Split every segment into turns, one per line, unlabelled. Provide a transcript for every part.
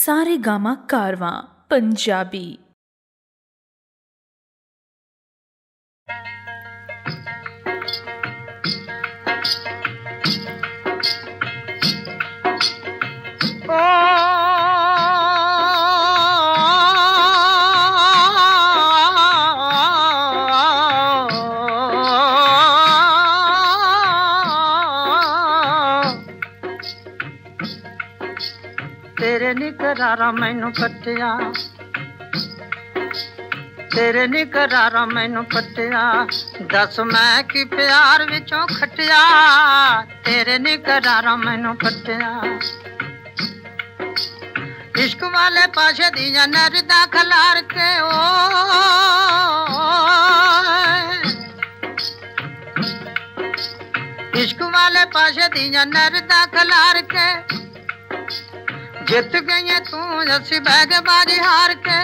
सारेगामा कारवां पंजाबी।
तेरे निकरारा मैनू पट्टिया, तेरे निकरारा मैनू पट्टिया, दस मैं की प्यार विचों खटिया। तेरे निकरारा मैनू पट्टिया, इश्क वाले पाशे दिया नरदा खलार के ओ, इश्क वाले पाशे दिया नरदा खलार के, जित गई तू असी बैग बाजी हार के।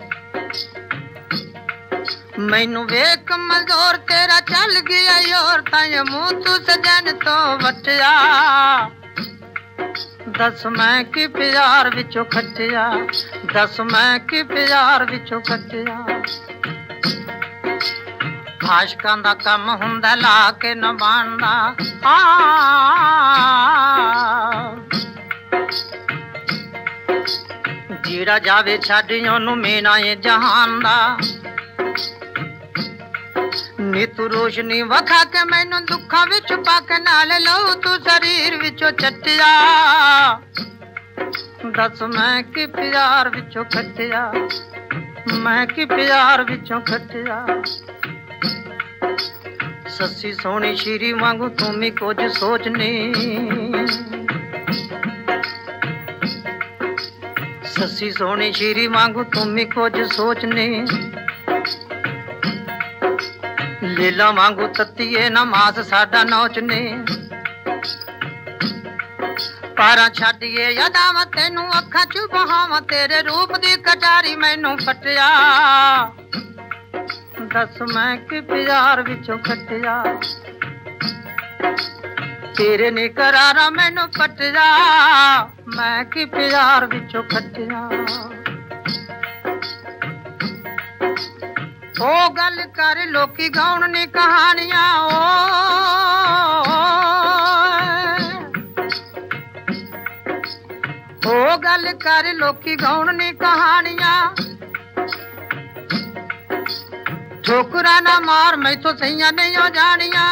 मैनू वेख कमजोर तेरा चल गया योर, ताए मुंह तू सजन तो वटिया। दस मैं की प्यार विचों खटिया, दस मैं की प्यार विचों खटिया। आशकां दा कम हुंदा ला के न बांदा, जीड़ा जावे छड्ड ओनू मीना ए जहान दा। नी तू रोशनी वखा के मैनू दुखा विच पाके, नाल लहू तू शरीर विचों चटिया। दस मैं की प्यार विचों खटिया, मैं की प्यार विचों खटिया। सस्सी सोहनी शीरी वांगू तू भी कुछ सोचनी, सस्सी सोहनी शीरी वांगू तुम भी कुछ सोचनी। लीला वांगू तत्तीए ना मास साडा नोचनी। पारा छड्डिए यादां तेनू अखां च बहावां, तेरे रूप दी कटारी मैनू फटिया। दस मैं की प्यार विचों खटिया, तेरे निकरारा मैनू पटिया। मैं की प्यार विचों खटिया। ओ गल कर लोकी गाउण नी कहानियां, ओ गल कर लोकी गाउण नी कहानियां। ठोकरा ना मार मैथों सहियां नहीं हो जानियां।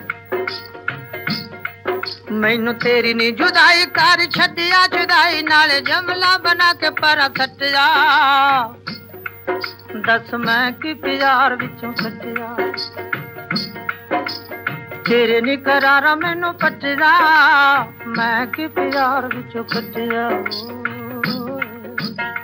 मैनू तेरी नी जुदाई कर छड्डिया, जुदाई नाले जमला बना के परा सटिया। दस मैं की प्यार विचों खटिया, तेरे निकरारा मैनू पटिया। मैं की प्यार विचों खटिया।